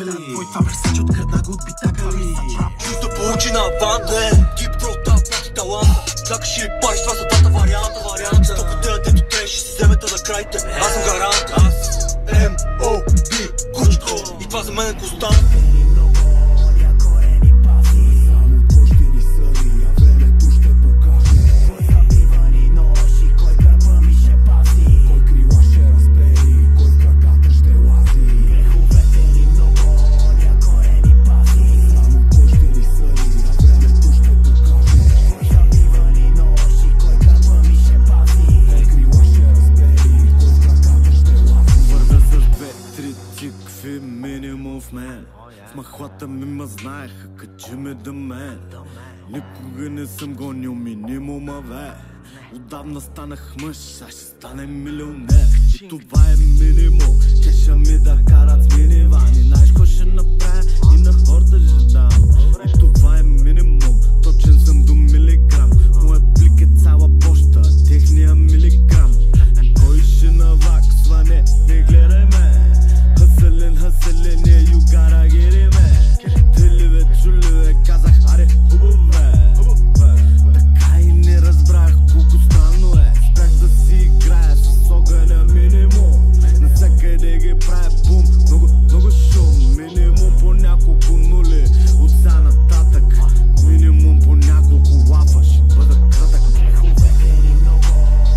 ли? Твой това Версаче открадна го от битака ли? Чувство получи на аванте. Дип Throat, прати таланта. Чакаш или париш, това са двата варианта. Стопотея, дето трябваше си вземете на крайте. Аз съм гарант. Аз M.O.B. Кучко. И това за мен е констант. Махлата ми ме знаеха, качи ме до мен. Никога не съм гонил минимума, бе. Отдавна станах мъж, а ще станем милионер. И това е минимум, че ще ми да карат с минивани. Знаеш какво ще направя и на хората ще дам. И това е минимум, точен съм до милиграм. Моя плик е цяла поща, техния милиграм. Кой ще наваксва, не гледай ме. Хъселен, you gotta get it, man. Теливе, чулеве, казах, аре, хубаво бе. Така и не разбрах колко странно е. Спрях да си играя с огъня минимум. Навсякъде ги правя бум, много шум. Минимум по няколко нули, от сега нататък. Минимум по няколко лапа, ще бъда кратък. Греховете ни много,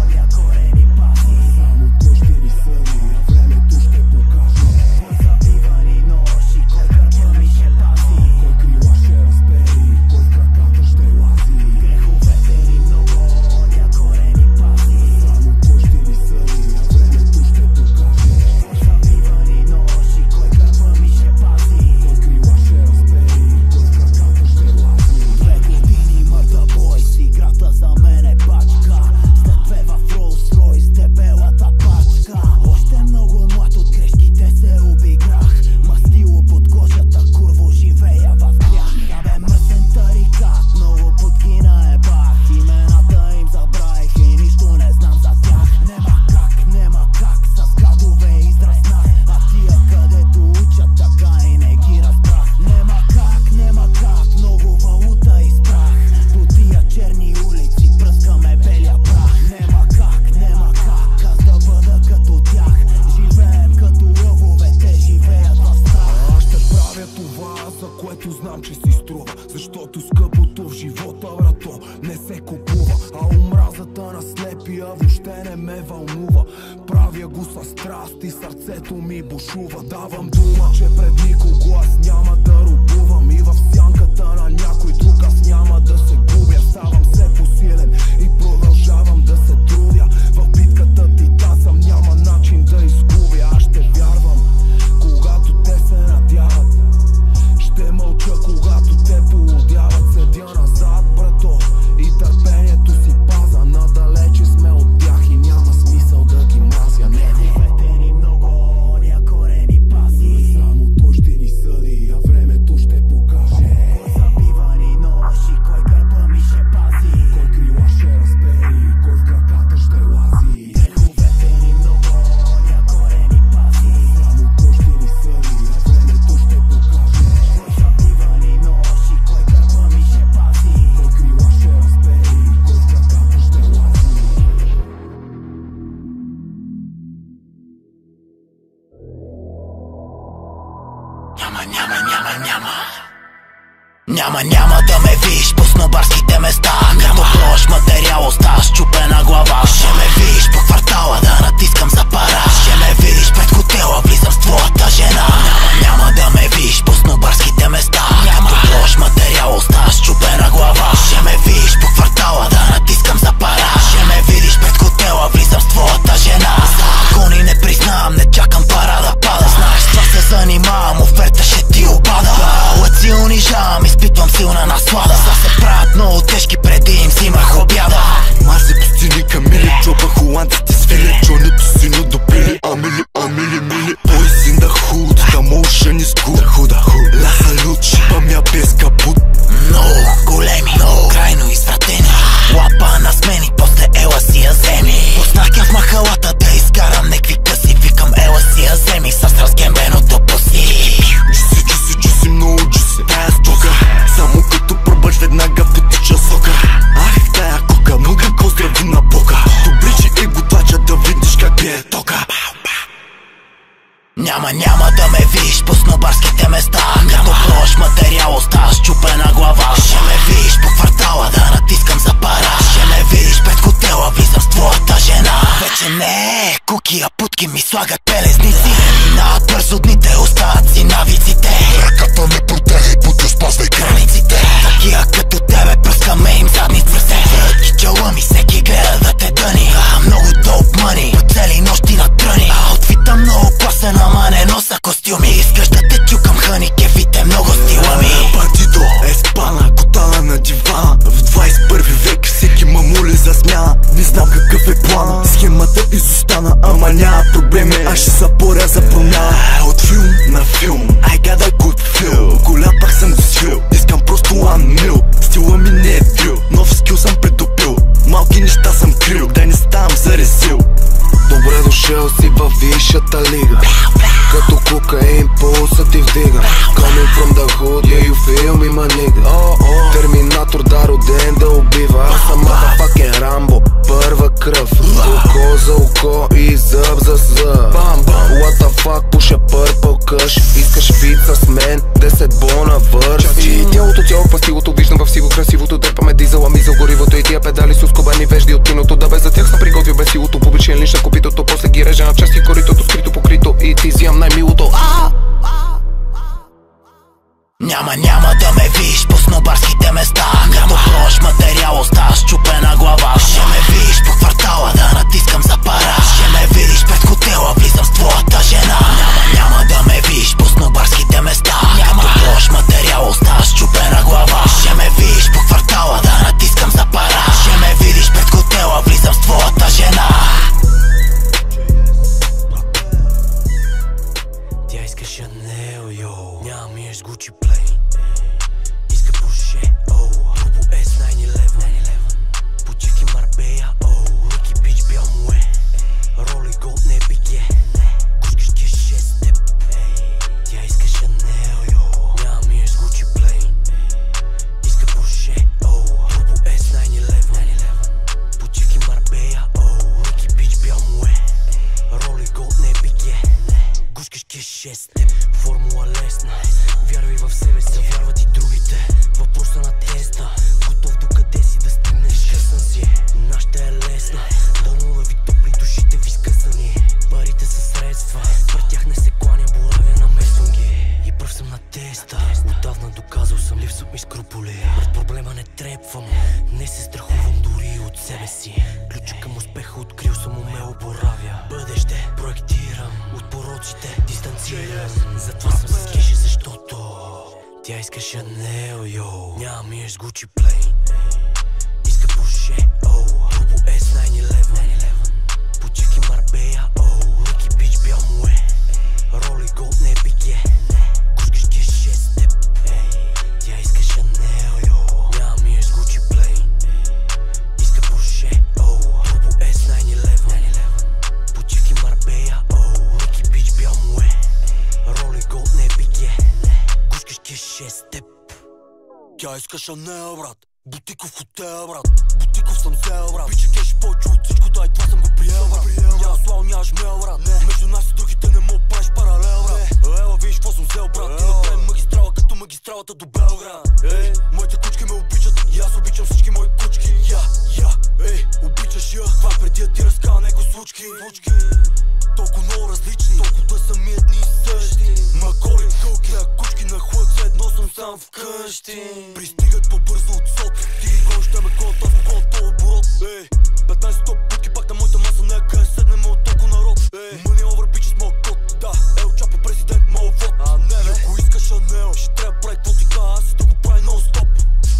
корени паси. Само той ще ни съди, а времето ще покаже. Кой забива ни ноши, кой гърба ми ще пази. Кой крила ще разпери, кой в краката ще лази. Греховете ни много, корени паси. Само той ще ни съди, а времето ще покаже. Кой забива ни ноши, кой гърба ми ще пази. Кой крила ще разпери, кой в краката ще лази. 2 години мърда бой, с играта за мен е бачка. След 2 в Rolls Royce, дебелата пачка. Още много млад, от грешките се обиграх. Мастило под кожата, курво живея в грях. Абе мръсен тарикат, много подкина е бах. Имената им забравих и нищо не знам за тях. Нема как, с градове израснах. А тия където учат, така и не ги разбрах. Нема как, много валута изпрах. По тия черни улици пръскаме белия прах. Нема как, аз да бъда като тях. Живеем като лъвове, те живеят в страх. Аз ще правя това, за което знам, че си струва. Защото скъпото в живота, брато, не се купува. А омразата на слепия въобще не ме вълнува. Правя го със страст и сърцето ми бушува. Давам дума, че пред никого аз няма да рубувам. И в сянката на някой друг аз няма да се губя. Ставам все по-силен и продължавам да се трудя. В битката ти съм, няма начин да изгубя. Аз ще вярвам, когато те се надяват. Ще мълча, когато те полудяват. Седя назад, брато, и търпението си паза. Надалече сме от тях и няма смисъл да ги мразя. Греховете ни много, корени паси. Само той ще ни съди, а времето ще покаже. Кой забива ни ноши, кой гърба ми ще пази. Кой крила ще разпери, кой в краката ще лази. Греховете ни много, корени паси. Само той ще ни съди, а времето ще покаже. Кой забива ни ноши, кой гърба ми ще пази. Кой крила ще разпери, кой в краката ще лази. Няма да ме виж по снобарските места. Като площ материал остава счупена глава. Ще ме видиш по квартала да натискам за пара. Ще ме видиш пред хотела, влизам с твоята жена. Няма да ме видиш по снобарските места. Като площ материал остава счупена глава. Ще ме видиш по квартала да натискам за пара. Ще ме видиш пред хотела, влизам с твоята жена. Закони не признавам, не чакам пара да пада. Знаеш, това се занимавам, оферта ще ти опада. Си унижавам, изпитвам силна наслада. Са се правят много тежки, преди им взимах обяда. Мързи муки, а путки ми слагат белезници. На бързодните остават си навиците. Ръката не протегай, путя спазвай границите. Такива като тебе пръскаме им задниците. Сръдки чела ми всеки гледа да те дъни. Много доп мъни, по цели нощи на тръни. Аутфита много класен, ама не носа костюми. Искаш да те чукам хъни, кефите много стила ми. Партито е спана, котана на дивана. В 21 век всеки мамули за смяна. Не знам какъв е плана, схемата изостана, ама няма проблеми. Аз ще съборя за промяна. От филм на филм, I got a good feel. Голям пак съм го свил, искам просто one mil. Стила ми не е дрил, нов скил съм придобил. Малки неща съм крил, да не ставам зарезил. Добре дошъл си във висшата лига. Като кокаин пулса ти вдига. Coming from the hood, yeah you feel me my nigga. Терминатор да роден да убива. Аз съм motherfucking Рамбо, първа кръв. Око за око и зъб за зъб. What the fuck, пуша пърпъл къш. Искаш фит с мен, 10 бона върши. Тялото цяло пастилото виждам в сиво красивото. Дърпаме дизела, мизъл горивото и тия педали с ускобани вежди от киното. Да бе за тях съм приготвил без силото. Публичен линч на копитото, после ги режа на части коритото, скрито покрито и ти взимам най-милото. Няма да ме видиш по снобарските места. Като прош материал оставаш чупена глава. Ще ме видиш по квартала да натискам за пара. Ще ме видиш пред хотела, влизам с твоята жена. Няма да ме видиш по снобарските места. Като прош материал оставаш чупена глава. Ще ме видиш по квартала да натискам за пара. Ще ме видиш пред хотела, влизам с твоята жена. Тя иска Шанел, йоу. Няма ми еш Гучи Плей. Иска Порше, оу. Турбо S911. Почеки Марбея, оу. Ники Бич бял муе. Роли Голд не биге. Кучкаш ке 6 степ. Тя иска Шанел, йоу. Няма ми еш Гучи Плей. Иска Порше, оу. Турбо S911. Почеки Марбея, оу. Ники Бич бял муе. Роли Голд не биге. Гушкаш ке 6 степ. Формула лесна. Вярвай в себе си, вярват и другите. Въпроса на теста. Готов докъде си да стигнеш. Късан си, нашата е лесна. Дълнова ви топли, душите ви скъсани. Парите са средства, пред тях не се кланя, боравя на месунги. И пръв съм на теста. Отдавна доказал съм, липсват ми скруполи. Пред проблема не трепвам, не се страхувам дори от себе си. Ключа към успеха открил съм, умело боравя. Бъдеще проектирам, от пороците дистанцирам. Затова съм с кеши, защото тя иска Шанел, йоу. Няма ми еш Гучи Плей. Иска Порше, оу. Турбо S911. Почеки Марбея, оу. Ники Бич бял муе. Роли Голд не биге. Кучкаш ке 6 степ. Тя иска Шанел, йоу. Няма ми еш Гучи Плей. Иска Порше, оу. Турбо S911. Почеки Марбея, оу. Ники Бич бял муе. Роли Голд не биге. Кучкаш ке 6 степ. Тя иска Шанел, брат. Бутиков хотел, брат. Бутиков съм взел, брат. Пича кеш повече от всичко, дай това съм го приел, брат. Няма слава, няма жмел, брат. Между нас и другите не мога правиш паралел, брат. Ела, виж какво съм взел, брат. Ти направим магистрала като магистралата до Белград. Моите кучки ме обичат и аз обичам всички мои кучки. Обичаш я. Това преди да ти разкава него случки. Толкова много различни, толкова да са ми едни и същи. Макори кълки, на кучки на хлък, все едно съм сам вкъщи. Пристигат по-бързо от сот, ти ги гониш, те ме гонят, аз в гонят оборот. 15 топ путки, пак на моята маса, не къде седнем от толкова народ. Money over bitches, моят код, да, Ел Чапо президент, моят вод. И ако искаш Шанел, ще трябва да прави каквото ти кажа, аз да го прави нон-стоп.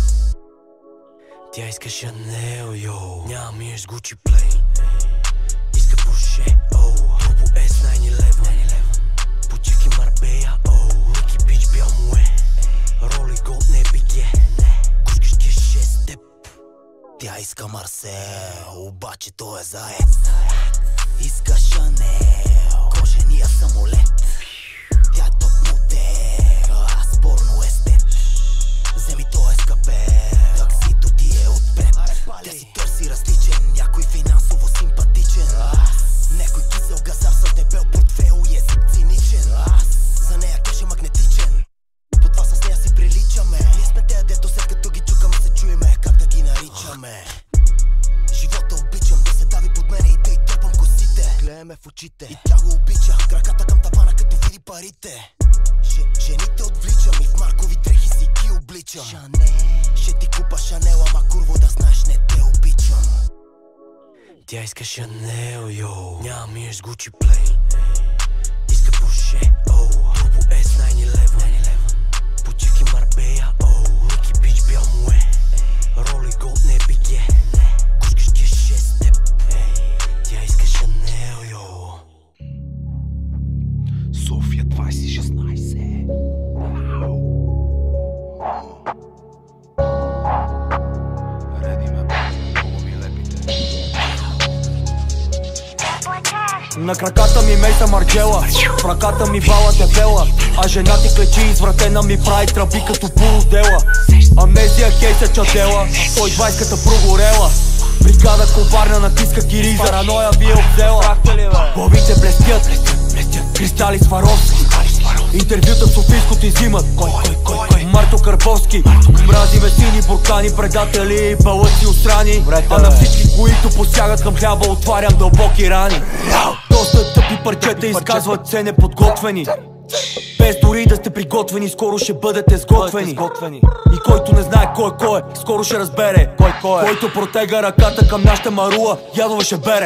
Тя иска Шанел, йоу. Няма ми еш Гучи Плей. Иска Порше, оу. Турбо S911. Почеки Марбея, оу. Ники Бич бял муе. Роли Голд не биге. Кучкаш ке 6 степ. Тя иска Марсел, обаче той е заед. Иска Шанел, кожения самолет. Тя е топ модел, аз спорно естет. Вземи той ескапет, таксито ти е отпред. Тя си търси различен, някой финансово симпатичен. Некой кисел газар с дебел портфейл и език циничен. За нея кеш е магнетичен, по това с нея си приличаме. Ние сме те, дето след като ги чукаме се чуеме, как да ги наричаме. Живота обичам, да се дави под мене и да й дърпам косите. ме в очите. И тя го обича, краката към тавана като види парите. Жените отвличам и в маркови дрехи си ги обличам. Ще ти купа Шанел, ама курво да знаеш не те обичам. Тя иска Шанел, йоу. Няма миеш с Гучи Плей. Иска Поше, оу. Турбо S 911. Почивки Марбея, оу. Ники Бич бял муе. Роли Голд не биге. Кушкаш ще 6 степ. Тя иска Шанел, йоу. София 2016. На краката ми мейса Марджела, в ръката ми бала дебела, а жена ти клечи извратена ми прави тръби като полудела. Амнезия кейса чадела, 120-ката прогорела. Бригада коварна натиска гири, параноя ви е обзела. Главите блестят, кристали Сваровски. Интервюта в Софийското изимат Марто Карповски. Мразиме сини буркани, предатели и балъци устрани. А на всички, които посягат към хляба, отварям дълбоки рани. Доста тъпи парчета изказват се неподготвени, без дори да сте приготвени, скоро ще бъдете сготвени. И който не знае кой е, скоро ще разбере който протега ръката към нашата марула, ядова ще бере.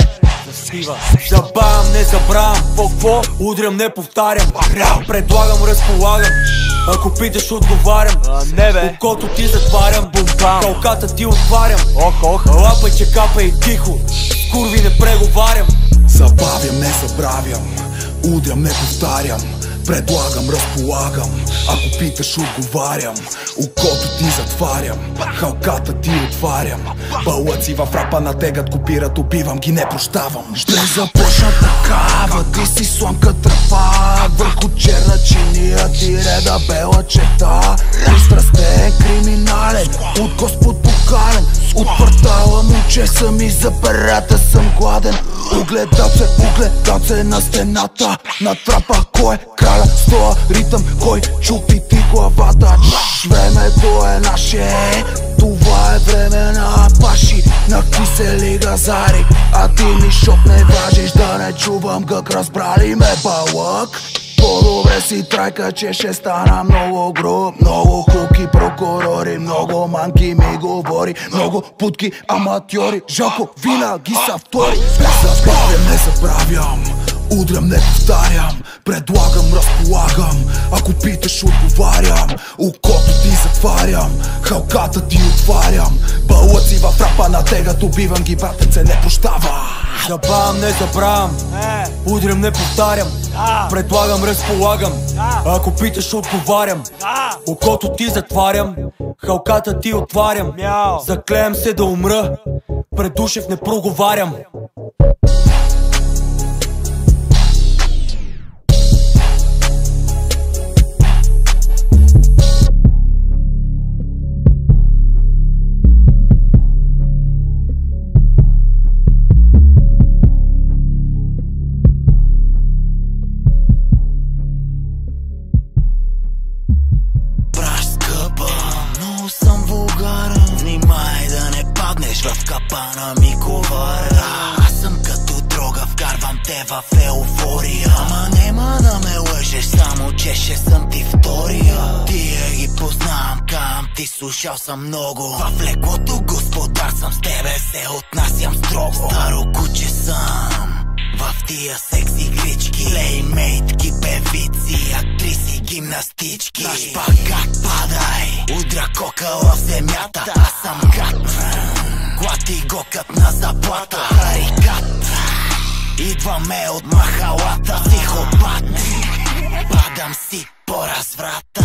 Забавям, не забравям, какво? Удрям, не повтарям. Предлагам, разполагам. Ако питаш, отговарям. Окото ти затварям, калката ти отварям. Лапай, че капай тихо, с курви не преговарям. Забавям, не забравям. Удрям, не повтарям. Предлагам, разполагам. Ако питаш, отговарям. Окото ти затварям, халката ти отварям. Балъци в рапа натегат, копират, убивам ги, не прощавам. Ще започна такава, ти си сламка тръпа. Върху черна чиния ти реда бела черта. Пристрастен, криминален, от Господ покален. От квартала момче съм и за перата съм гладен. Огледат се на стената, на трапа, кой е краля, стоя ритъм, кой чупи ти главата. Времето е наше, това е време на паши, на кисели газари. А ти ми шоп не важиш, да не чувам гък, разбрали ме балък. По-добре си трайка, че ще стана много груб. Много хуки прокурори, много манки ми говори. Много путки аматьори, жалко винаги са втори. Забавям, не забравям. Удрям, не повтарям. Предлагам, разполагам. Ако питаш, отговарям. Окото ти затварям, халката ти отварям. Балъци в рапа натегат, убивам ги, братенце, не прощава. Забавям, не забравям. Удрям, не повтарям. Предлагам, разполагам. Ако питаш, отговарям. Окото ти затварям, халката ти отварям. Заклеям се да умра, пред Душев не проговарям. В капана ми ковара. Аз съм като дрога, вкарвам те в еуфория. Ама нема да ме лъжеш, само че ще съм ти втория. Тия ги познавам, кам ти слушал съм много. В лекото господар съм, с тебе се отнасям строго. Старо куче съм в тия секси глички. Плеймейтки, певици, актриси, гимнастички. На шпагат падай, удра кокала в земята. Аз съм гад, клати го кът на заплата. Харикат, идваме от махалата. Психопат, падам си по разврата.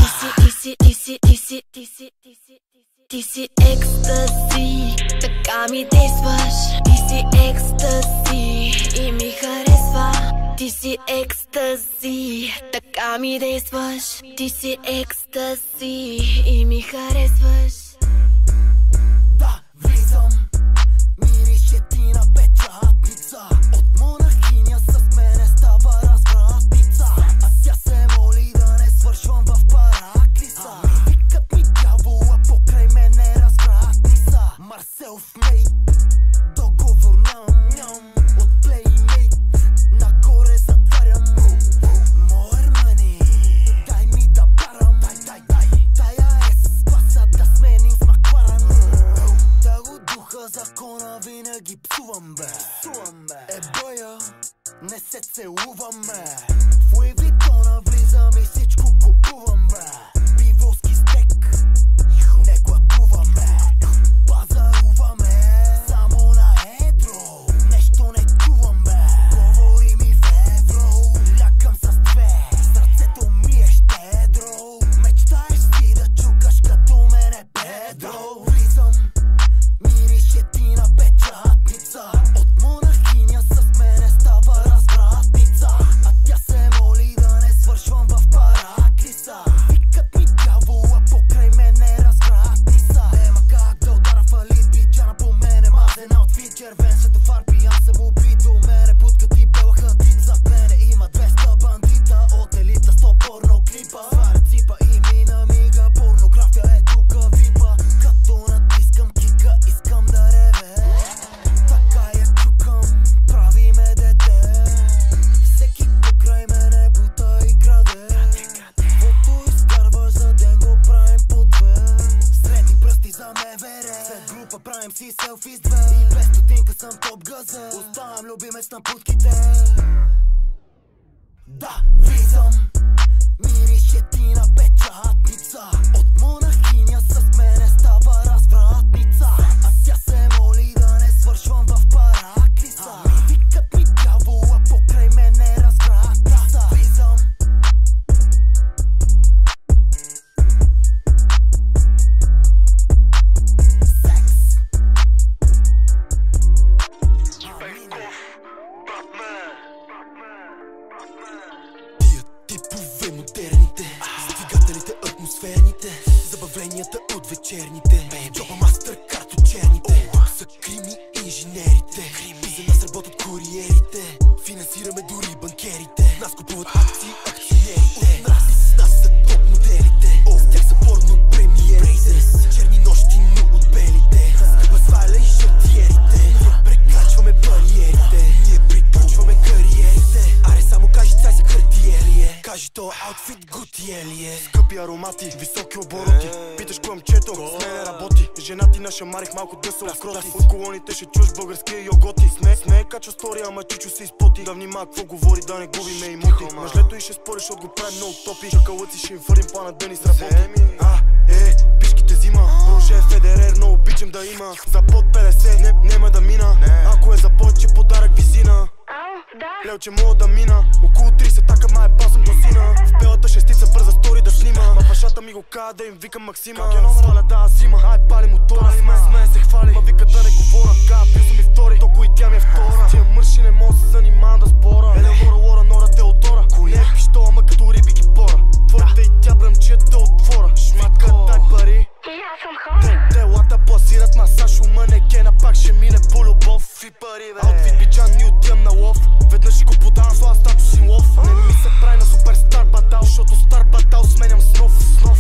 Ти си екстази, така ми действаш. Ти си екстази и ми харесва. Ти си екстази, така ми действаш. Ти си екстази и ми харесваш. Да, влизам, мирише ти на печатница. От монахиня с мене става развратница. А тя се моли да не свършвам в параклиса. Викат ми дявола, покрай мене развратница. Марсел в мейт, договор ням от плеймейт. На не се целуваме. В Луи Витона влизам и всичко купувам, бе. Биволски стек, не глътуваме. Пазаруваме, само на едро. Нещо не чувам, бе. Говори ми в евро. Лякам с две, сърцето ми е щедро. Мечтаеш си да чукаш като мене, Педро. Влизам, мирише ти на печатница. От монахиня с мене става развратница. А тя се моли да не свършвам в параклиса. Викат ми дявола покрай мене развратница. Нема как да удара фалит, биджана по мене мазена от фит. Червен светофар, пиян съм убит до мене. Будкат и бела хатит зад мене. Има 200 бандита от елита, 100 порно клипа. Сваря ципа и мина мига, порнография е тука випа. Като натискам кика, искам да реве. Така я чукам, прави ме дете. Всеки покрай мене бута и краде. Фото изкарваш за ден, го правим по две. Средни пръсти за МВР. След група правим си селфи с две. И без стотинка съм топ газа. Оставам любимец на путките. Да, влизам, мирише ти на печатница. От монахиня с мене става развратница. А тя се моли да не свършвам в параклиса. Викат ми дявола покрай мене развратница. Влизам, секс. Тия типове модерните, двигателите атмосферните, забавленията от вечерните, джоба мастер карто черните. Са крими инженерите, и за нас работят куриерите. Финансираме дори банкерите, нас купуват акции акционерите. От нас и с нас са топ моделите, с тях са порно премиерите. Черни нощи, но от белите, скъпа сваля и шартиерите. Ние прекрачваме бариерите, ние приключваме кариерите. Аре само кажи цай са хартиерие, кажи то аутфит готиелие. Скъпи аромати, високи обороти. Питаш кое момчето, с мене работи. Жена ти нашамарих малко да се откроти. От колоните ще чуш българския йоготи. Смее качва стори, ама чичо се изпоти. Да внима какво говори, да не губиме имоти. Мъжлето и ще спориш, от го правим много топи. Чакалъци ще им фърим плана да ни сработи. Пишките зима, Роже Федерер, но обичам да има. За под 50 нема да мина. Ако е за повече подарък визина. Лелче мога да мина. Около 30 така май пасам до сина. В белата шестица бърза стори да снима. Ма бащата ми го каза да им викам Максима. Как я сваля да зима, ай пали мотора. Смее се хвали, ма вика да не говоря. Каза бил съм и втори, толкова и тя ми е втора. Тия мърши не мога се занимавам да спора. Елеонора, Лора, Нора, Теодора. Не е пиштола, ма като риби ги пора. Твоята и тя бръмчията отвора. Шматка дай пари. Телата пласират масаж, ума не кена, пак ще мине по любов и пари, бе. Аутфит биджан, ни отивам на лов. Веднъж ще го подавам с ласта, статус си лов. Не ми се прави на суперстар батал, защото стар батал сменям снов.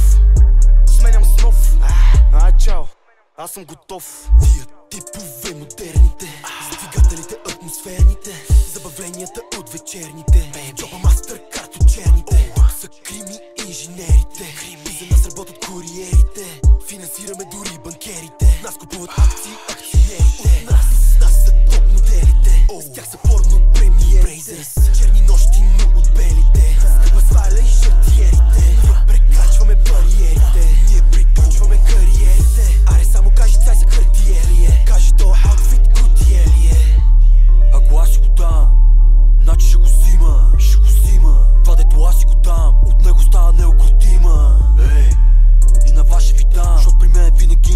Сменям снов. Чао, аз съм готов. Тия типове модерните, с двигателите атмосферните, забавленията от вечерните, джоба мастер карто черните. Са крими инженерите, и за нас работят куриерите. Финансираме дори банкерите, нас купуват акции акционерите. От нас и с нас са топ моделите, с тях са порно премиерите. Черни нощи, но от белите, скъпа сваля и шартиерите. Ние прекрачваме бариерите, ние приключваме кариерите. Аре само кажи цай са хартиерие, кажи то аутфит готиелие. Ако аз си го дам, значи ще го взима, ще го взима. Това дето аз си го дам, от него става неукротима. И на вас ще ви дам, защото при мен винаги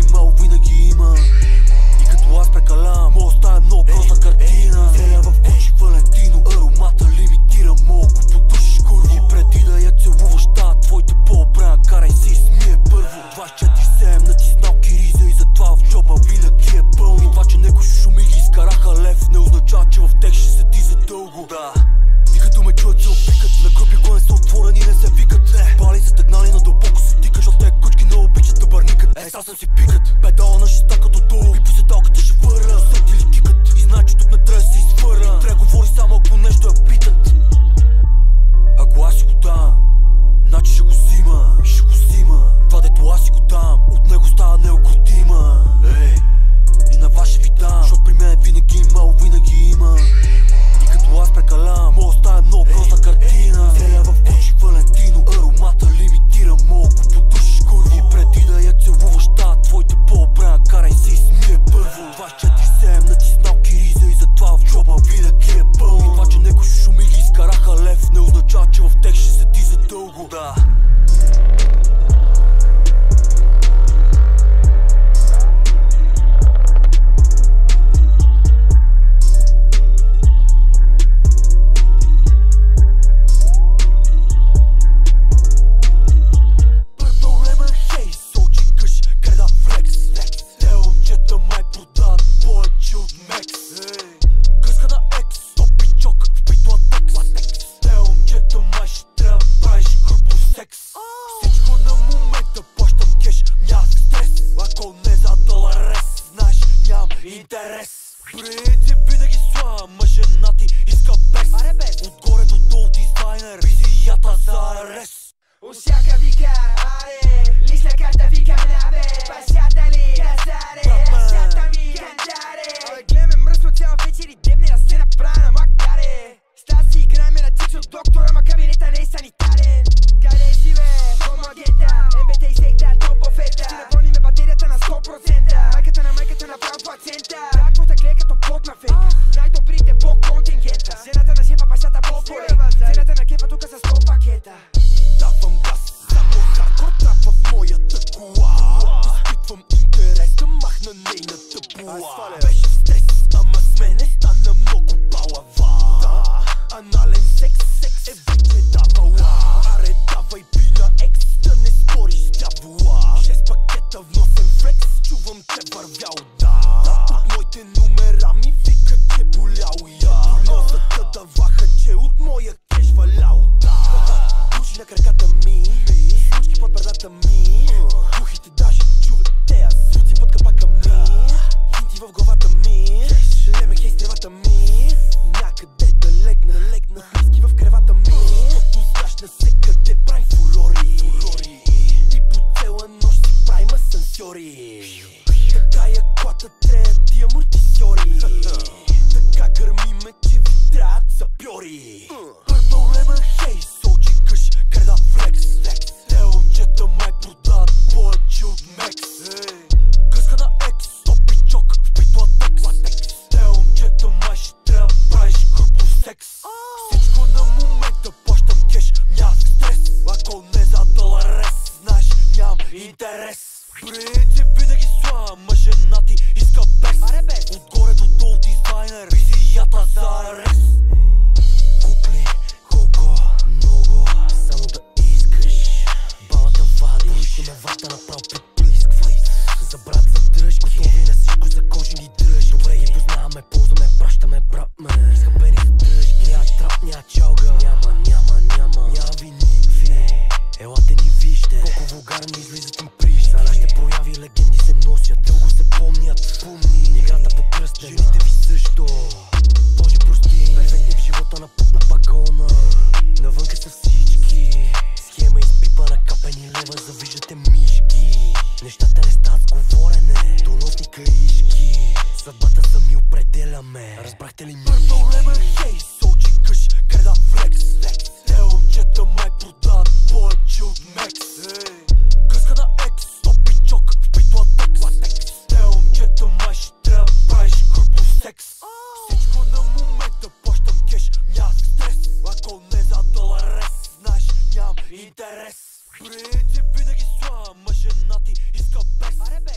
пращаме брат ме. Изхъбени за дръжки, ня трап, ня чалга. Няма ви никви. Елате ни вижте, колко вулгарни излизат им прищи. За нашите прояви легенди се носят, дълго се помнят. Играта по кръстена, жените ви също. Боже прости, перфектни в живота на път на пагона. Навънка са всички, схема изпипана, капени лева, завиждате мишки. Нещата не стават с говорене, доносни каишки. Съдбата сами определяме, разбрахте ли мишки? Purple Lemon, хей, солчи къш, креда флекс. Те момчета май продават повече от мекс. Къска на екс, топичок, впит латекс. Те момчета май ще трябва да правиш групов секс. Всичко на момента, плащам кеш, нямам стрес. Ако не за доларес, знаеш, нямам интерес. Принцип винаги слава, ма жена ти иска без.